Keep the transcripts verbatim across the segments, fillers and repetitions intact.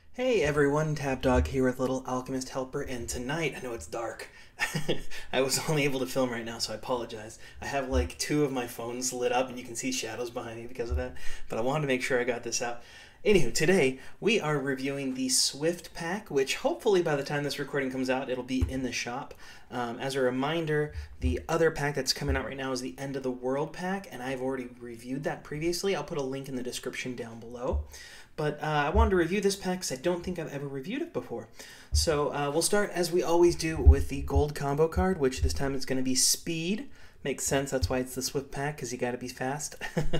Hey everyone, Tabdog here with Little Alchemist Helper, and tonight, I know it's dark. I was only able to film right now, so I apologize. I have like two of my phones lit up and you can see shadows behind me because of that, but I wanted to make sure I got this out. Anywho, today we are reviewing the Swift pack, which hopefully by the time this recording comes out, it'll be in the shop. Um, as a reminder, the other pack that's coming out right now is the End of the World pack, and I've already reviewed that previously. I'll put a link in the description down below. But uh, I wanted to review this pack because I don't think I've ever reviewed it before. So uh, we'll start, as we always do, with the gold combo card, which this time it's going to be Speed. Makes sense, that's why it's the Swift pack, because you got to be fast.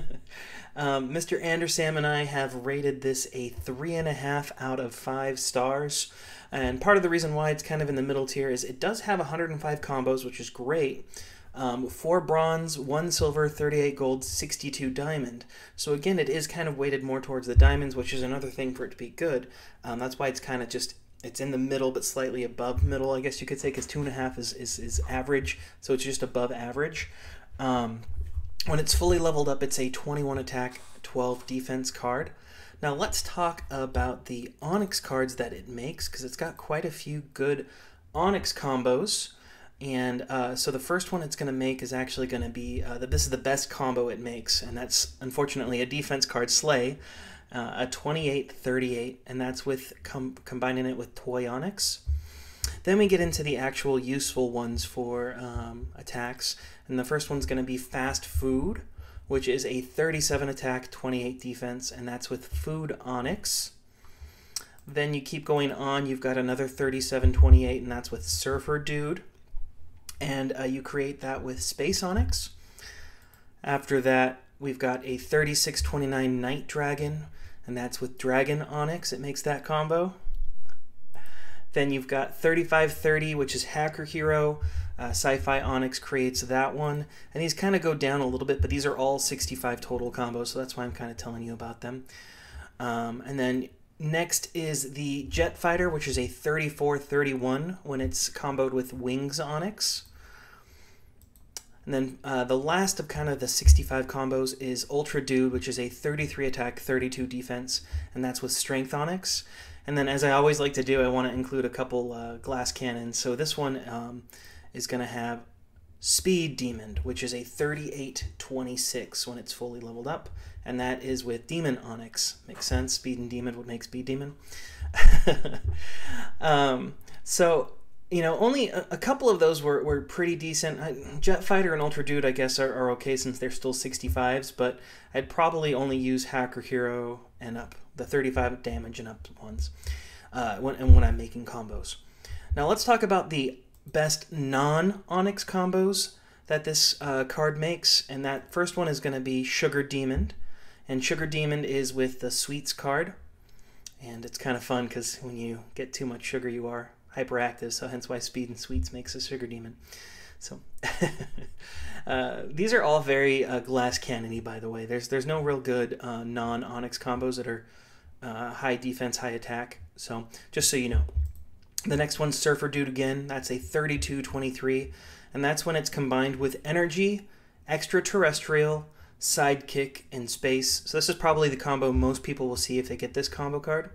um, Mister Andersam and I have rated this a three and a half out of five stars. And part of the reason why it's kind of in the middle tier is it does have one hundred five combos, which is great. Um, four bronze, one silver, thirty-eight gold, sixty-two diamond. So again, it is kind of weighted more towards the diamonds, which is another thing for it to be good. Um, that's why it's kind of just, it's in the middle, but slightly above middle, I guess you could say, because two and a half is, is, is average, so it's just above average. Um, when it's fully leveled up, it's a twenty-one attack, twelve defense card. Now let's talk about the Onyx cards that it makes, because it's got quite a few good Onyx combos. And uh, so the first one it's going to make is actually going to be, uh, the, this is the best combo it makes, and that's unfortunately a defense card, Slay, uh, a twenty-eight thirty-eight, and that's with com combining it with Toy Onyx. Then we get into the actual useful ones for um, attacks, and the first one's going to be Fast Food, which is a thirty-seven attack, twenty-eight defense, and that's with Food Onyx. Then you keep going on, you've got another thirty-seven twenty-eight, and that's with Surfer Dude. And uh, you create that with Space Onyx. After that, we've got a thirty-six twenty-nine Night Dragon, and that's with Dragon Onyx. It makes that combo. Then you've got thirty-five thirty, which is Hacker Hero. Uh, Sci-Fi Onyx creates that one. And these kind of go down a little bit, but these are all sixty-five total combos, so that's why I'm kind of telling you about them. Um, and then next is the Jet Fighter, which is a thirty-four thirty-one when it's comboed with Wings Onyx. And then uh, the last of kind of the sixty-five combos is Ultra Dude, which is a thirty-three attack, thirty-two defense, and that's with Strength Onyx. And then, as I always like to do, I want to include a couple uh, glass cannons. So this one um, is going to have Speed Demon, which is a thirty-eight twenty-six when it's fully leveled up, and that is with Demon Onyx. Makes sense. Speed and Demon would make Speed Demon. um, so. You know, only a, a couple of those were, were pretty decent. I, Jet Fighter and Ultra Dude, I guess, are, are okay since they're still sixty-fives, but I'd probably only use Hacker Hero and up, the thirty-five damage and up ones, uh, when, and when I'm making combos. Now let's talk about the best non-Onyx combos that this uh, card makes, and that first one is going to be Sugar Demon, and Sugar Demon is with the Sweets card, and it's kind of fun because when you get too much sugar, you are hyperactive, so hence why Speed and Sweets makes a Sugar Demon. So uh, these are all very uh, glass cannony, by the way. There's there's no real good uh, non-Onyx combos that are uh, high defense, high attack. So just so you know. The next one's Surfer Dude again. That's a thirty-two twenty-three, and that's when it's combined with Energy, Extraterrestrial, Sidekick, and Space. So this is probably the combo most people will see if they get this combo card.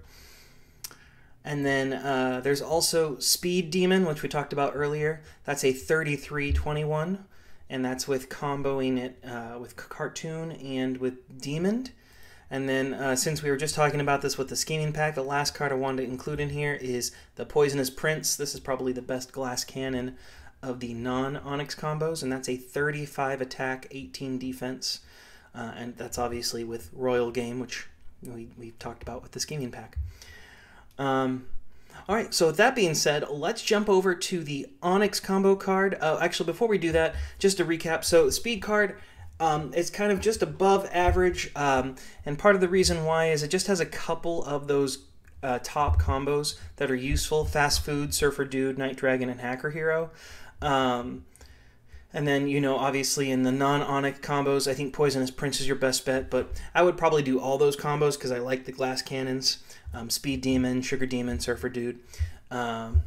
And then uh, there's also Speed Demon, which we talked about earlier. That's a thirty-three twenty-one, and that's with comboing it uh, with Cartoon and with Demon. And then uh, since we were just talking about this with the Scheming Pack, the last card I wanted to include in here is the Poisonous Prince. This is probably the best glass cannon of the non-Onyx combos, and that's a thirty-five attack, eighteen defense. Uh, and that's obviously with Royal Game, which we, we've talked about with the Scheming Pack. Um, all right, so with that being said, let's jump over to the Onyx combo card. Uh, actually, before we do that, just to recap, so the Speed card, um, it's kind of just above average, um, and part of the reason why is it just has a couple of those uh, top combos that are useful: Fast Food, Surfer Dude, Night Dragon, and Hacker Hero. Um, And then, you know, obviously in the non-Onyx combos, I think Poisonous Prince is your best bet, but I would probably do all those combos because I like the glass cannons. Um, Speed Demon, Sugar Demon, Surfer Dude. Um,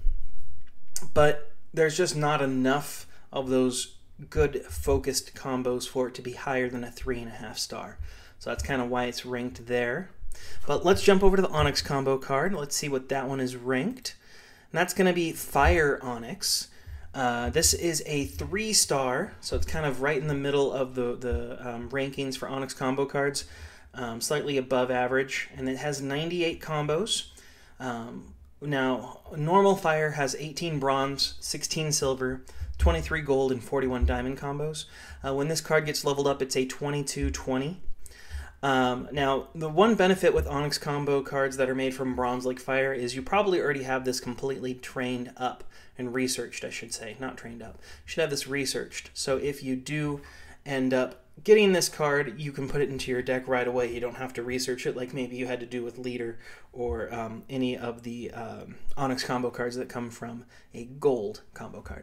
but there's just not enough of those good focused combos for it to be higher than a three and a half star. So that's kind of why it's ranked there. But let's jump over to the Onyx combo card. Let's see what that one is ranked. And that's going to be Fire Onyx. Uh, this is a three star, so it's kind of right in the middle of the, the um, rankings for Onyx combo cards, um, slightly above average, and it has ninety-eight combos. Um, now, normal Fire has eighteen bronze, sixteen silver, twenty-three gold, and forty-one diamond combos. Uh, when this card gets leveled up, it's a twenty-two twenty. Um, now, the one benefit with Onyx combo cards that are made from bronze like Fire is you probably already have this completely trained up and researched, I should say, not trained up. You should have this researched. So if you do end up getting this card, you can put it into your deck right away. You don't have to research it like maybe you had to do with Leader or um, any of the um, Onyx combo cards that come from a gold combo card.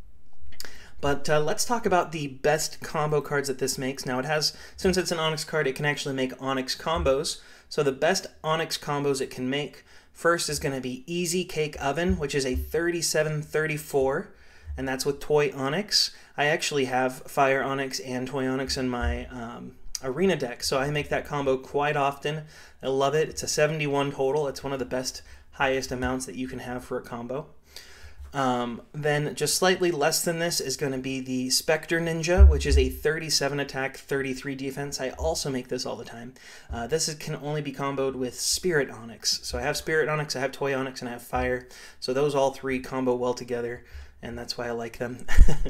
But uh, let's talk about the best combo cards that this makes. Now it has, since it's an Onyx card, it can actually make Onyx combos. So the best Onyx combos it can make, first is going to be Easy Cake Oven, which is a thirty-seven thirty-four, and that's with Toy Onyx. I actually have Fire Onyx and Toy Onyx in my um, arena deck, so I make that combo quite often. I love it. It's a seventy-one total. It's one of the best, highest amounts that you can have for a combo. Um, then just slightly less than this is going to be the Spectre Ninja, which is a thirty-seven attack, thirty-three defense. I also make this all the time. Uh, this is, can only be comboed with Spirit Onyx. So I have Spirit Onyx, I have Toy Onyx, and I have Fire. So those all three combo well together, and that's why I like them.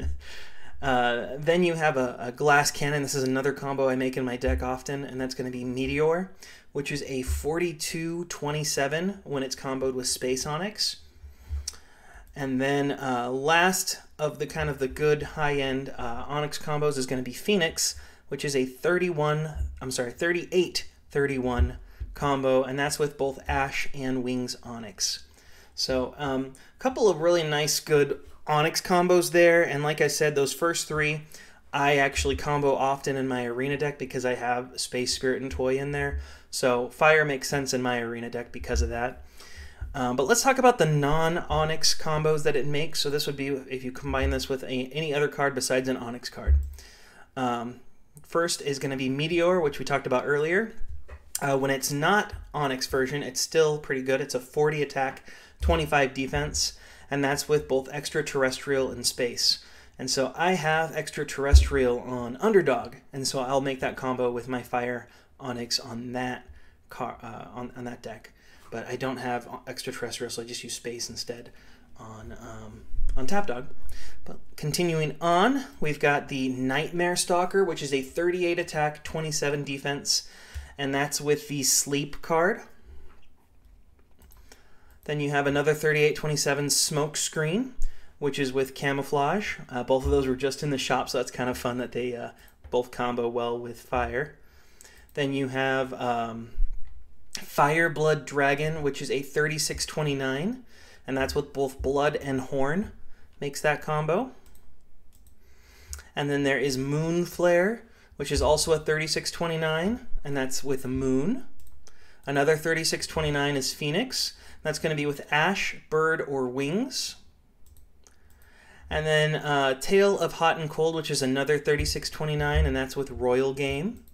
uh, then you have a, a Glass Cannon. This is another combo I make in my deck often, and that's going to be Meteor, which is a forty-two twenty-seven when it's comboed with Space Onyx. And then uh, last of the kind of the good high-end uh, Onyx combos is going to be Phoenix, which is a thirty-one, I'm sorry, thirty-eight thirty-one combo, and that's with both Ash and Wings Onyx. So a um, couple of really nice, good Onyx combos there, and like I said, those first three I actually combo often in my arena deck because I have Space Spirit and Toy in there. So Fire makes sense in my arena deck because of that. Um, but let's talk about the non-Onyx combos that it makes. So this would be if you combine this with a, any other card besides an Onyx card. Um, first is going to be Meteor, which we talked about earlier. Uh, when it's not Onyx version, it's still pretty good. It's a forty attack, twenty-five defense, and that's with both Extraterrestrial and Space. And so I have Extraterrestrial on Underdog, and so I'll make that combo with my Fire Onyx on that car uh, on, on that deck. But I don't have Extraterrestrial, so I just use Space instead on um, on Tapdog. But continuing on, we've got the Nightmare Stalker, which is a thirty-eight attack, twenty-seven defense, and that's with the Sleep card. Then you have another thirty-eight twenty-seven Smoke Screen, which is with Camouflage. Uh, both of those were just in the shop, so that's kind of fun that they uh, both combo well with Fire. Then you have Um, Fire Blood Dragon, which is a thirty-six twenty-nine, and that's with both Blood and Horn, makes that combo. And then there is Moon Flare, which is also a thirty-six twenty-nine, and that's with Moon. Another thirty-six twenty-nine is Phoenix. That's going to be with Ash, Bird, or Wings. And then uh, Tale of Hot and Cold, which is another thirty-six twenty-nine, and that's with Royal Game.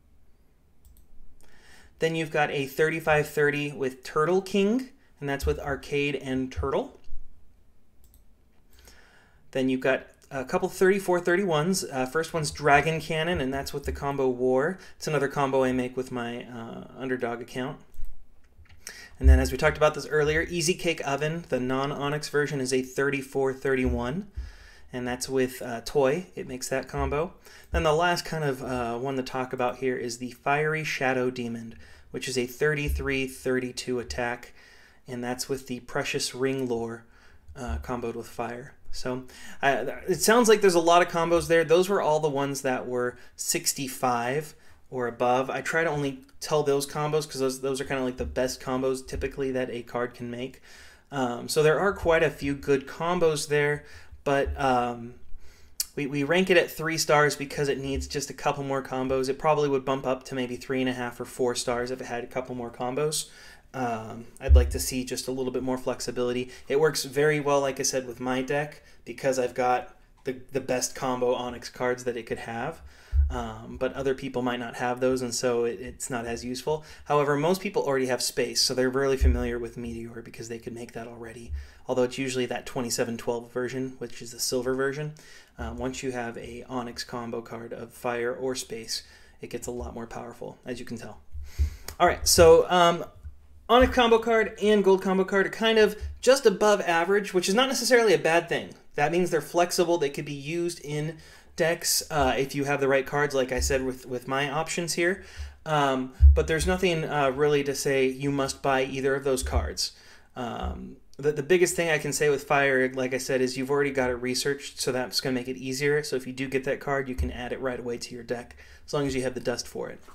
Then you've got a thirty-five thirty with Turtle King, and that's with Arcade and Turtle. Then you've got a couple thirty-four thirty-ones. Uh, first one's Dragon Cannon, and that's with the combo War. It's another combo I make with my uh, Underdog account. And then as we talked about this earlier, Easy Cake Oven, the non-Onyx version, is a thirty-four thirty-one, and that's with uh, Toy. It makes that combo. Then the last kind of uh, one to talk about here is the Fiery Shadow Demon, which is a thirty-three thirty-two attack, and that's with the Precious Ring Lore uh, comboed with Fire. So uh, it sounds like there's a lot of combos there. Those were all the ones that were sixty-five or above. I try to only tell those combos because those, those are kind of like the best combos typically that a card can make. Um, so there are quite a few good combos there, but um, we, we rank it at three stars because it needs just a couple more combos. It probably would bump up to maybe three and a half or four stars if it had a couple more combos. Um, I'd like to see just a little bit more flexibility. It works very well, like I said, with my deck because I've got the, the best combo Onyx cards that it could have. Um, but other people might not have those, and so it, it's not as useful. However, most people already have space, so they're really familiar with Meteor because they could make that already. Although it's usually that twenty-seven twelve version, which is the silver version. Um, once you have a Onyx combo card of fire or space, it gets a lot more powerful, as you can tell. All right, so um, Onyx combo card and gold combo card are kind of just above average, which is not necessarily a bad thing. That means they're flexible. They could be used in decks uh, if you have the right cards, like I said with, with my options here. Um, but there's nothing uh, really to say you must buy either of those cards. Um, the, the biggest thing I can say with Fire, like I said, is you've already got it researched, so that's going to make it easier. So if you do get that card, you can add it right away to your deck, as long as you have the dust for it.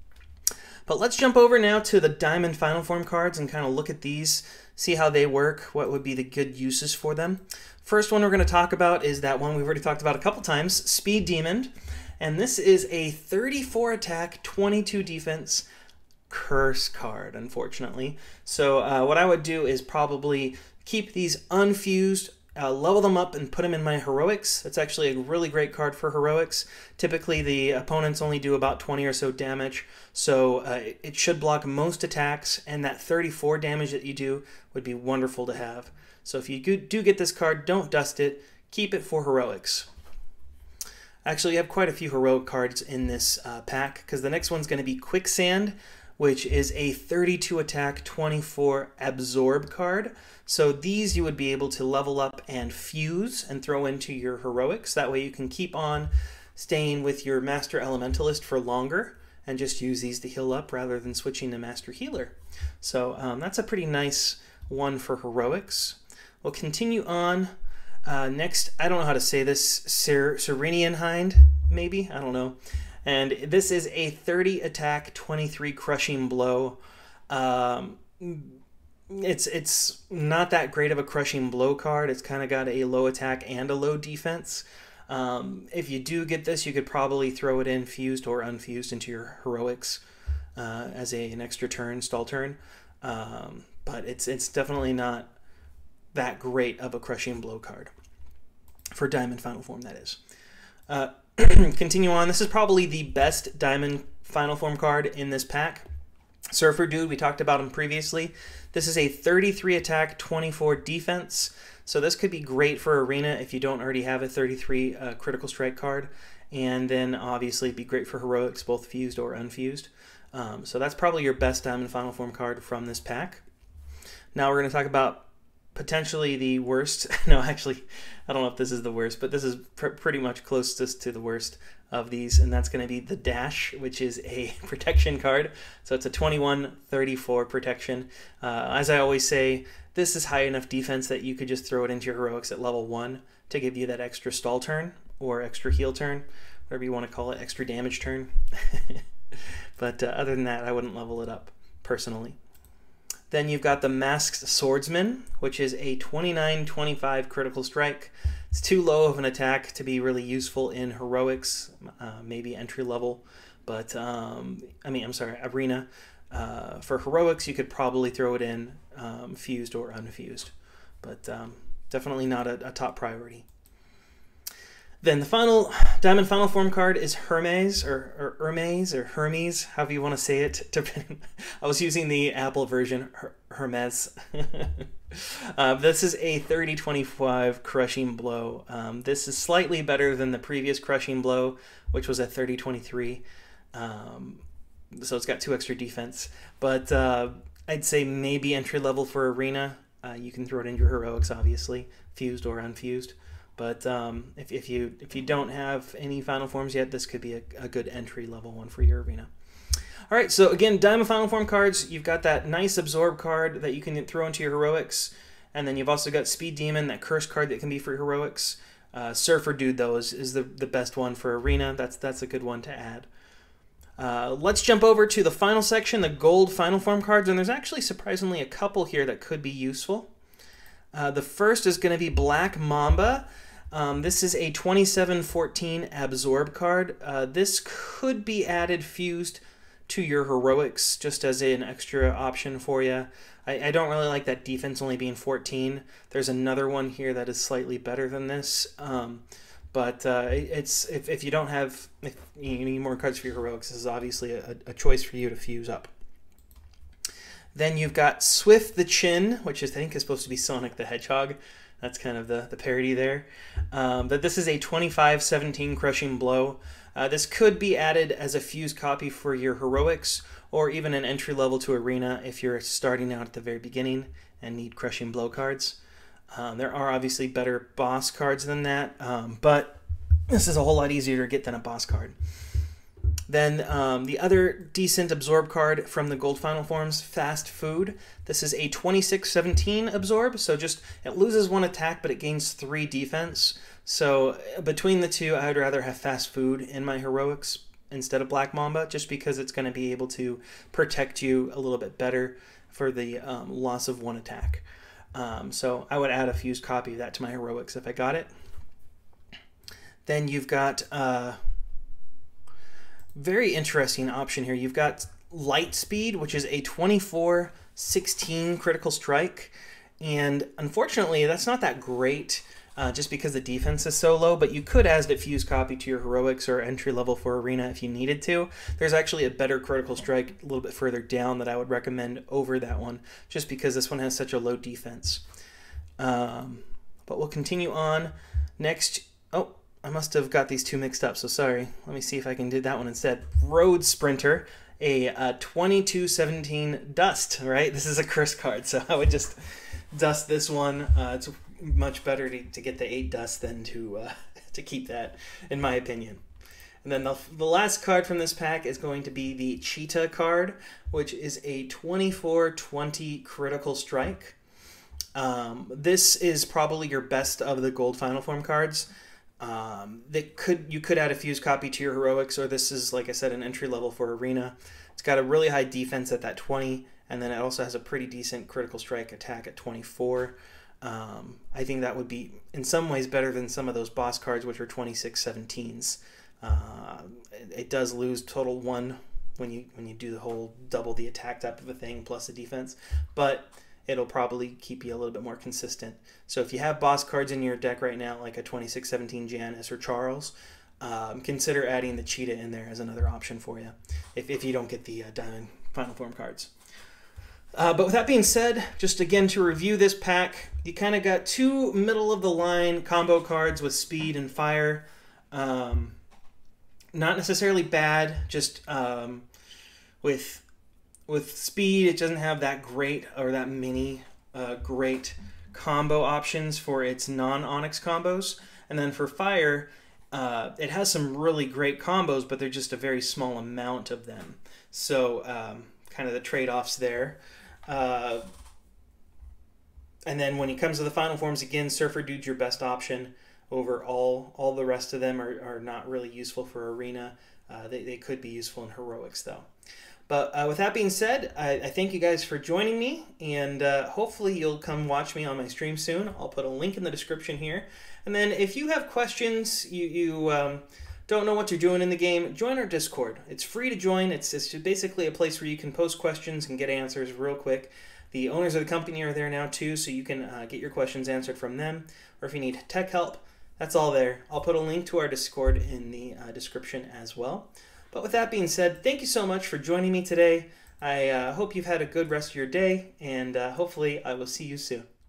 But let's jump over now to the Diamond Final Form cards and kind of look at these, see how they work, what would be the good uses for them. First one we're going to talk about is that one we've already talked about a couple times, Speed Demon. And this is a thirty-four attack, twenty-two defense curse card, unfortunately. So uh, what I would do is probably keep these unfused, uh, level them up, and put them in my heroics. That's actually a really great card for heroics. Typically the opponents only do about twenty or so damage, so uh, it should block most attacks, and that thirty-four damage that you do would be wonderful to have. So if you do get this card, don't dust it. Keep it for heroics. Actually, you have quite a few heroic cards in this uh, pack, because the next one's going to be Quicksand, which is a thirty-two attack, twenty-four absorb card. So these you would be able to level up and fuse and throw into your heroics. That way you can keep on staying with your Master Elementalist for longer and just use these to heal up rather than switching to Master Healer. So um, that's a pretty nice one for heroics. We'll continue on. Uh, next, I don't know how to say this, Ser Serenian Hind, maybe? I don't know. And this is a thirty attack, twenty-three crushing blow. Um, it's it's not that great of a crushing blow card. It's kind of got a low attack and a low defense. Um, if you do get this, you could probably throw it in fused or unfused into your heroics uh, as a, an extra turn, stall turn. Um, but it's it's definitely not that great of a crushing blow card for Diamond Final Form, that is. Uh, continue on. This is probably the best Diamond Final Form card in this pack. Surfer Dude, we talked about him previously. This is a thirty-three attack, twenty-four defense. So this could be great for Arena if you don't already have a thirty-three uh, critical strike card. And then obviously it'd be great for heroics, both fused or unfused. Um, so that's probably your best Diamond Final Form card from this pack. Now we're going to talk about potentially the worst. No, actually, I don't know if this is the worst, but this is pr pretty much closest to the worst of these, and that's going to be the Dash, which is a protection card. So it's a twenty-one thirty-four protection. Uh, as I always say, this is high enough defense that you could just throw it into your heroics at level one to give you that extra stall turn or extra heal turn, whatever you want to call it, extra damage turn. But uh, other than that, I wouldn't level it up personally. Then you've got the Masked Swordsman, which is a twenty-nine twenty-five critical strike. It's too low of an attack to be really useful in heroics, uh, maybe entry level, but um, I mean, I'm sorry, Arena. Uh, for heroics, you could probably throw it in um, fused or unfused, but um, definitely not a, a top priority. Then the final Diamond Final Form card is Hermes, or, or Hermes, or Hermes, however you want to say it. I was using the Apple version, Her Hermes. uh, this is a thirty twenty-five Crushing Blow. Um, this is slightly better than the previous Crushing Blow, which was a thirty twenty-three. Um, so it's got two extra defense. But uh, I'd say maybe entry level for Arena. Uh, you can throw it in your heroics, obviously, fused or unfused. But um, if, if you if you don't have any Final Forms yet, this could be a, a good entry level one for your Arena. All right, so again, Diamond Final Form cards, you've got that nice Absorb card that you can throw into your heroics, and then you've also got Speed Demon, that Curse card that can be for heroics. Uh, Surfer Dude, though, is, is the, the best one for Arena. That's, that's a good one to add. Uh, let's jump over to the final section, the Gold Final Form cards, and there's actually surprisingly a couple here that could be useful. Uh, the first is going to be Black Mamba. Um, this is a twenty-seven fourteen Absorb card. Uh, this could be added fused to your heroics just as an extra option for you. I, I don't really like that defense only being fourteen. There's another one here that is slightly better than this. Um, But uh, it's if, if you don't have, if you need more cards for your heroics, this is obviously a, a choice for you to fuse up. Then you've got Swift the Chin, which is, I think is supposed to be Sonic the Hedgehog. That's kind of the, the parody there. Um, but this is a twenty-five seventeen Crushing Blow. Uh, this could be added as a fuse copy for your heroics, or even an entry level to Arena if you're starting out at the very beginning and need Crushing Blow cards. Um, there are obviously better boss cards than that, um, but this is a whole lot easier to get than a boss card. Then um, the other decent Absorb card from the Gold Final Forms, Fast Food. This is a twenty-six seventeen Absorb, so just it loses one attack, but it gains three defense. So between the two, I would rather have Fast Food in my heroics instead of Black Mamba, just because it's going to be able to protect you a little bit better for the um, loss of one attack. Um, so I would add a fused copy of that to my heroics if I got it. Then you've got uh, very interesting option here. You've got Light Speed, which is a twenty-four sixteen critical strike, and unfortunately that's not that great uh, just because the defense is so low, but you could add a fused copy to your heroics or entry level for Arena if you needed to. There's actually a better critical strike a little bit further down that I would recommend over that one, just because this one has such a low defense. Um, but we'll continue on. Next, oh, I must have got these two mixed up, so sorry. Let me see if I can do that one instead. Road Sprinter, a uh, twenty-two seventeen Dust, right? This is a curse card, so I would just dust this one. Uh, it's much better to, to get the eight Dust than to, uh, to keep that, in my opinion. And then the, the last card from this pack is going to be the Cheetah card, which is a twenty-four twenty Critical Strike. Um, this is probably your best of the Gold Final Form cards. Um, that could you could add a fused copy to your heroics, or this is, like I said, an entry level for Arena. It's got a really high defense at that twenty, and then it also has a pretty decent critical strike attack at twenty-four. Um, I think that would be in some ways better than some of those boss cards, which are twenty-six seventeens. Uh, it, it does lose total one when you when you do the whole double the attack type of a thing plus the defense, but it'll probably keep you a little bit more consistent. So if you have boss cards in your deck right now, like a twenty-six seventeen Janice or Charles, um, consider adding the Cheetah in there as another option for you, if, if you don't get the uh, Diamond Final Form cards. Uh, but with that being said, just again to review this pack, you kind of got two middle-of-the-line combo cards with speed and fire. Um, not necessarily bad, just um, with... With speed, it doesn't have that great or that many uh, great combo options for its non-Onyx combos. And then for fire, uh, it has some really great combos, but they're just a very small amount of them. So um, kind of the trade-offs there. Uh, and then when it comes to the final forms, again, Surfer Dude's your best option over all. All the rest of them are, are not really useful for Arena. Uh, they, they could be useful in Heroics, though. But uh, with that being said, I, I thank you guys for joining me, and uh, hopefully you'll come watch me on my stream soon. I'll put a link in the description here. And then if you have questions, you, you um, don't know what you're doing in the game, join our Discord. It's free to join. It's, it's basically a place where you can post questions and get answers real quick. The owners of the company are there now too, so you can uh, get your questions answered from them. Or if you need tech help, that's all there. I'll put a link to our Discord in the uh, description as well. But with that being said, thank you so much for joining me today. I uh, hope you've had a good rest of your day, and uh, hopefully I will see you soon.